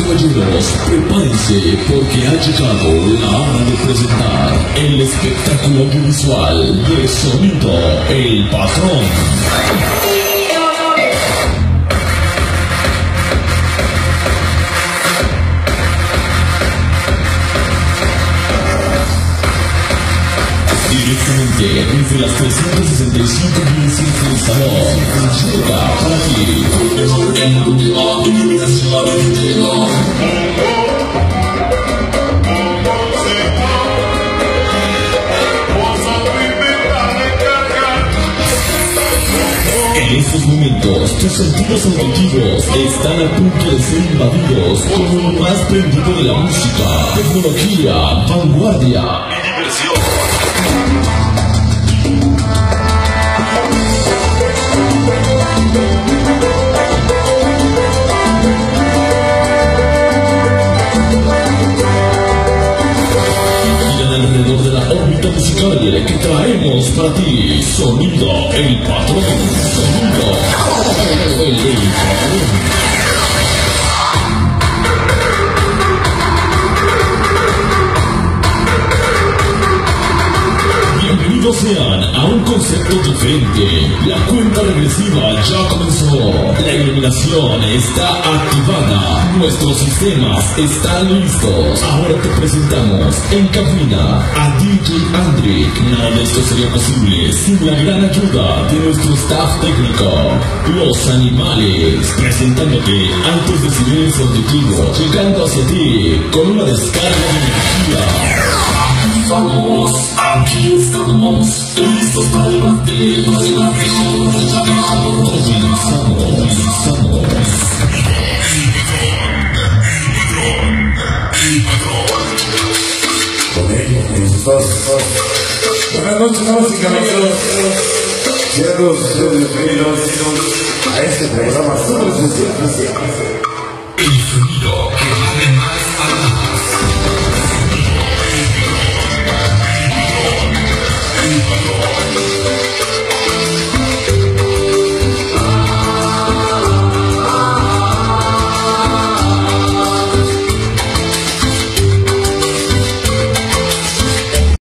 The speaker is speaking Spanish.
caballeros, prepárense porque ha llegado la hora de presentar el espectáculo audiovisual de Sonido El Patrón. Directamente desde las 365 millas del salón, llega para ti en última iluminación entera. En estos momentos, tus sentidos auditivos están a punto de ser invadidos con lo más prendido de la música, tecnología, vanguardia y diversión. Giran alrededor de la órbita musical que traemos para ti. Sonido El Patrón. Sonido El Patrón. Bienvenidos sean a un concepto diferente. La cuenta regresiva ya comenzó. La iluminación está activada. Nuestros sistemas están listos. Ahora te presentamos en cabina a DJ Andrick. Nada de esto sería posible sin la gran ayuda de nuestro staff técnico. Los Animales, presentándote altos decibeles auditivos, llegando hacia ti con una descarga de energía. Aquí estamos, listos para debatir la región. Comenzamos. Buenas noches, damas y caballeros. Sean todos ustedes bienvenidos a este programa súper especial.